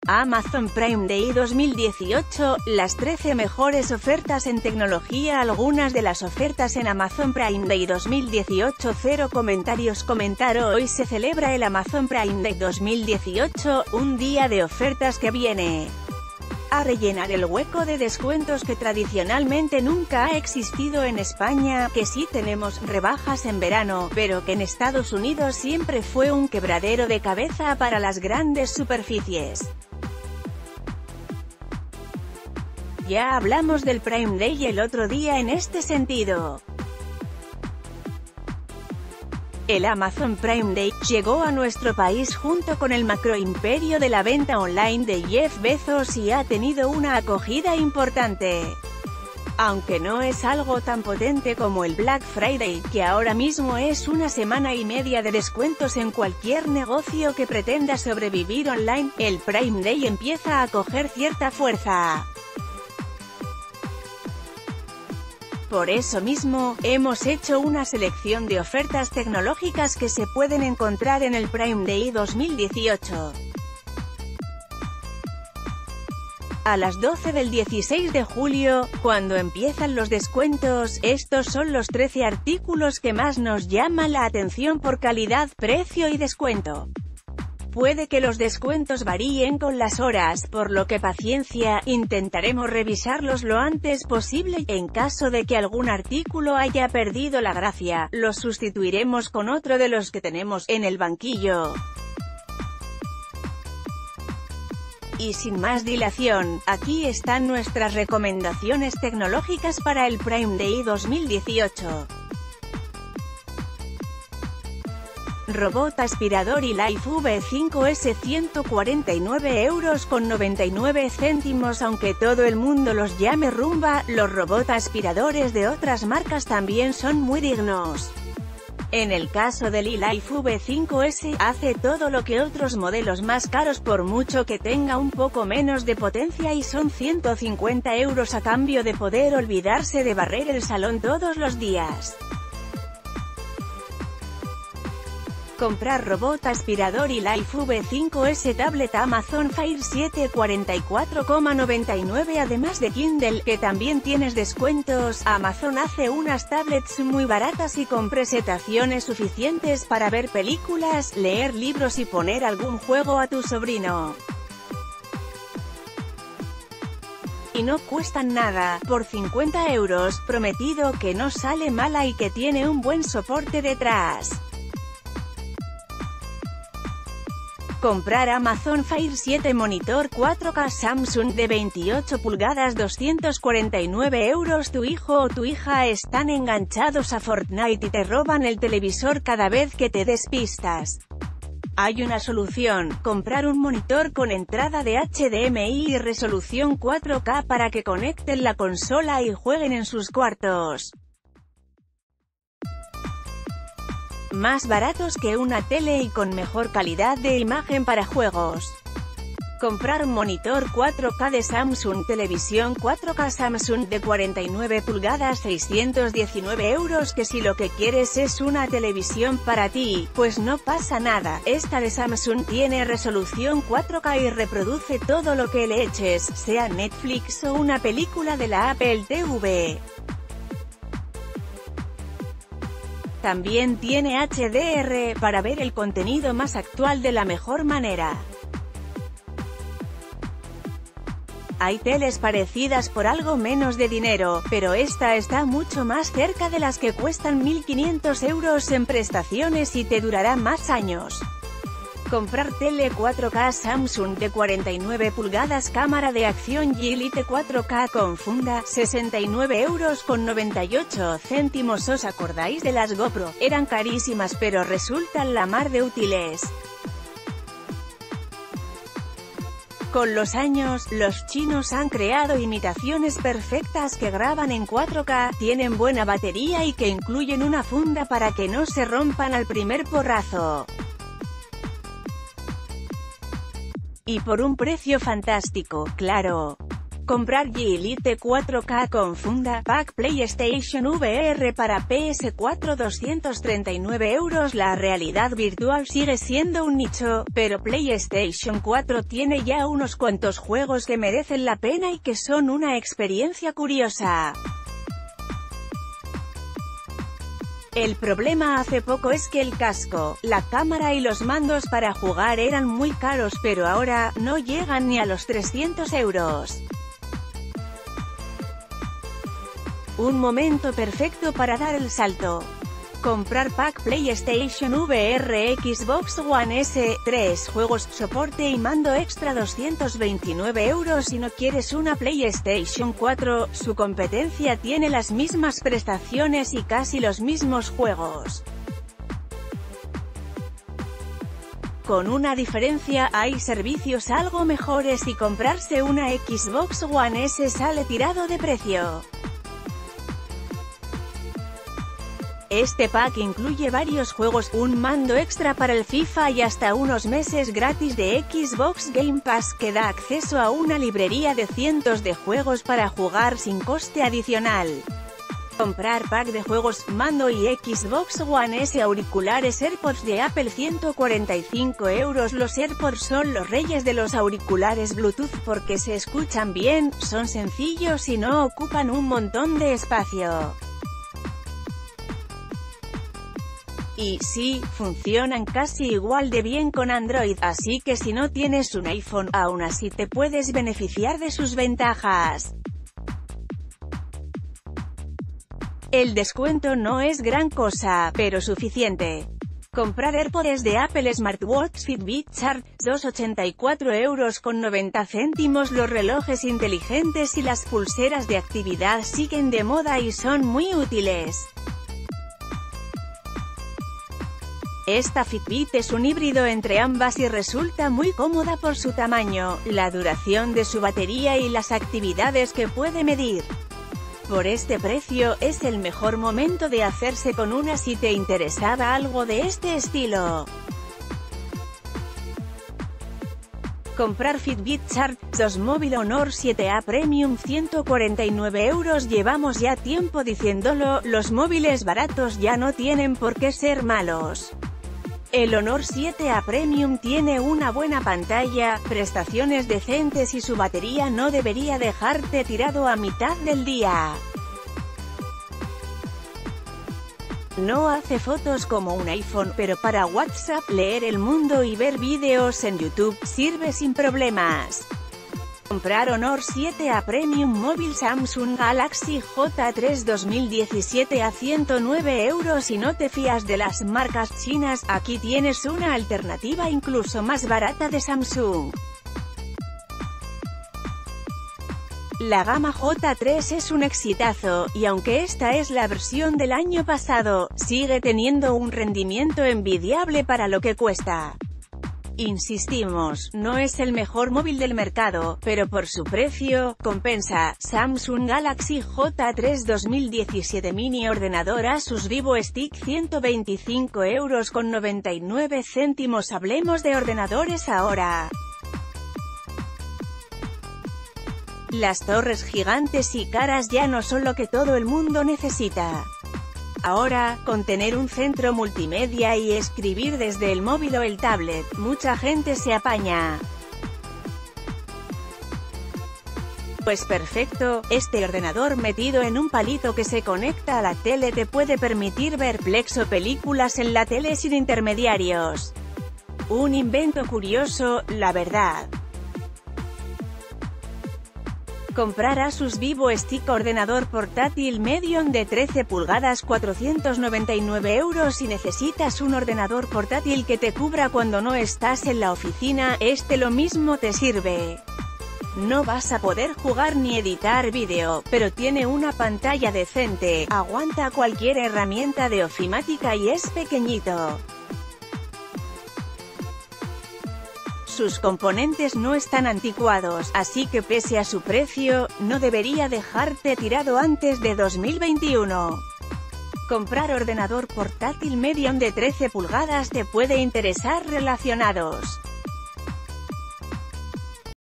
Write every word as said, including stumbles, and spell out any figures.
Amazon Prime Day dos mil dieciocho, las trece mejores ofertas en tecnología. Algunas de las ofertas en Amazon Prime Day dos mil dieciocho. Cero comentarios. Comentar: hoy se celebra el Amazon Prime Day dos mil dieciocho, un día de ofertas que viene a rellenar el hueco de descuentos que tradicionalmente nunca ha existido en España, que sí tenemos rebajas en verano, pero que en Estados Unidos siempre fue un quebradero de cabeza para las grandes superficies. Ya hablamos del Prime Day el otro día en este sentido. El Amazon Prime Day llegó a nuestro país junto con el macroimperio de la venta online de Jeff Bezos y ha tenido una acogida importante. Aunque no es algo tan potente como el Black Friday, que ahora mismo es una semana y media de descuentos en cualquier negocio que pretenda sobrevivir online, el Prime Day empieza a coger cierta fuerza. Por eso mismo, hemos hecho una selección de ofertas tecnológicas que se pueden encontrar en el Prime Day dos mil dieciocho. A las doce del dieciséis de julio, cuando empiezan los descuentos, estos son los trece artículos que más nos llaman la atención por calidad, precio y descuento. Puede que los descuentos varíen con las horas, por lo que paciencia, intentaremos revisarlos lo antes posible. En caso de que algún artículo haya perdido la gracia, lo sustituiremos con otro de los que tenemos en el banquillo. Y sin más dilación, aquí están nuestras recomendaciones tecnológicas para el Prime Day dos mil dieciocho. Robot aspirador eLife V cinco S ciento cuarenta y nueve euros con noventa y nueve céntimos. Aunque todo el mundo los llame Rumba, los robot aspiradores de otras marcas también son muy dignos. En el caso del eLife V cinco S, hace todo lo que otros modelos más caros por mucho que tenga un poco menos de potencia, y son ciento cincuenta euros a cambio de poder olvidarse de barrer el salón todos los días. Comprar robot aspirador eLife V cinco S tablet Amazon Fire siete cuarenta y cuatro con noventa y nueve. Además de Kindle, que también tienes descuentos, Amazon hace unas tablets muy baratas y con presentaciones suficientes para ver películas, leer libros y poner algún juego a tu sobrino. Y no cuestan nada, por cincuenta euros, prometido que no sale mala y que tiene un buen soporte detrás. Comprar Amazon Fire siete monitor cuatro K Samsung de veintiocho pulgadas doscientos cuarenta y nueve euros. Tu hijo o tu hija están enganchados a Fortnite y te roban el televisor cada vez que te despistas. Hay una solución: comprar un monitor con entrada de H D M I y resolución cuatro K para que conecten la consola y jueguen en sus cuartos. Más baratos que una tele y con mejor calidad de imagen para juegos. Comprar un monitor cuatro K de Samsung, televisión cuatro K Samsung de cuarenta y nueve pulgadas, seiscientos diecinueve euros. Que si lo que quieres es una televisión para ti, pues no pasa nada, esta de Samsung tiene resolución cuatro K y reproduce todo lo que le eches, sea Netflix o una película de la Apple T V. También tiene H D R, para ver el contenido más actual de la mejor manera. Hay teles parecidas por algo menos de dinero, pero esta está mucho más cerca de las que cuestan mil quinientos euros en prestaciones y te durará más años. Comprar tele cuatro K Samsung de cuarenta y nueve pulgadas, cámara de acción y Elite cuatro K con funda, sesenta y nueve euros con noventa y ocho céntimos. ¿Os acordáis de las GoPro? Eran carísimas pero resultan la mar de útiles. Con los años, los chinos han creado imitaciones perfectas que graban en cuatro K, tienen buena batería y que incluyen una funda para que no se rompan al primer porrazo. Y por un precio fantástico, claro. Comprar G Elite cuatro K con funda, pack PlayStation V R para P S cuatro doscientos treinta y nueve euros. La realidad virtual sigue siendo un nicho, pero PlayStation cuatro tiene ya unos cuantos juegos que merecen la pena y que son una experiencia curiosa. El problema hace poco es que el casco, la cámara y los mandos para jugar eran muy caros, pero ahora, no llegan ni a los trescientos euros. Un momento perfecto para dar el salto. Comprar pack PlayStation V R Xbox One S, tres juegos, soporte y mando extra doscientos veintinueve euros. Si no quieres una PlayStation cuatro, su competencia tiene las mismas prestaciones y casi los mismos juegos. Con una diferencia, hay servicios algo mejores y comprarse una Xbox One S sale tirado de precio. Este pack incluye varios juegos, un mando extra para el FIFA y hasta unos meses gratis de Xbox Game Pass, que da acceso a una librería de cientos de juegos para jugar sin coste adicional. Comprar pack de juegos, mando y Xbox One S. Auriculares AirPods de Apple, ciento cuarenta y cinco euros. Los AirPods son los reyes de los auriculares Bluetooth porque se escuchan bien, son sencillos y no ocupan un montón de espacio. Y sí, funcionan casi igual de bien con Android, así que si no tienes un iPhone, aún así te puedes beneficiar de sus ventajas. El descuento no es gran cosa, pero suficiente. Comprar AirPods de Apple Smartwatch Fitbit Charge, doscientos ochenta y cuatro euros con noventa céntimos. Los relojes inteligentes y las pulseras de actividad siguen de moda y son muy útiles. Esta Fitbit es un híbrido entre ambas y resulta muy cómoda por su tamaño, la duración de su batería y las actividades que puede medir. Por este precio, es el mejor momento de hacerse con una si te interesaba algo de este estilo. Comprar Fitbit Charge dos Mobile Honor siete A Premium, ciento cuarenta y nueve euros. Llevamos ya tiempo diciéndolo, los móviles baratos ya no tienen por qué ser malos. El Honor siete A Premium tiene una buena pantalla, prestaciones decentes y su batería no debería dejarte tirado a mitad del día. No hace fotos como un iPhone, pero para WhatsApp, leer el mundo y ver vídeos en YouTube, sirve sin problemas. Comprar Honor siete A Premium móvil Samsung Galaxy J tres dos mil diecisiete a ciento nueve euros. Si no te fías de las marcas chinas, aquí tienes una alternativa incluso más barata de Samsung. La gama J tres es un exitazo, y aunque esta es la versión del año pasado, sigue teniendo un rendimiento envidiable para lo que cuesta. Insistimos, no es el mejor móvil del mercado, pero por su precio, compensa. Samsung Galaxy J tres dos mil diecisiete Mini ordenador Asus VivoStick, ciento veinticinco euros con noventa y nueve céntimos. Hablemos de ordenadores ahora. Las torres gigantes y caras ya no son lo que todo el mundo necesita. Ahora, con tener un centro multimedia y escribir desde el móvil o el tablet, mucha gente se apaña. Pues perfecto, este ordenador metido en un palito que se conecta a la tele te puede permitir ver Plex o películas en la tele sin intermediarios. Un invento curioso, la verdad. Comprar Asus VivoStick ordenador portátil Medium de trece pulgadas, cuatrocientos noventa y nueve euros. Si necesitas un ordenador portátil que te cubra cuando no estás en la oficina, este lo mismo te sirve. No vas a poder jugar ni editar vídeo, pero tiene una pantalla decente, aguanta cualquier herramienta de ofimática y es pequeñito. Sus componentes no están anticuados, así que pese a su precio, no debería dejarte tirado antes de dos mil veintiuno. Comprar ordenador portátil Medium de trece pulgadas te puede interesar. Relacionados.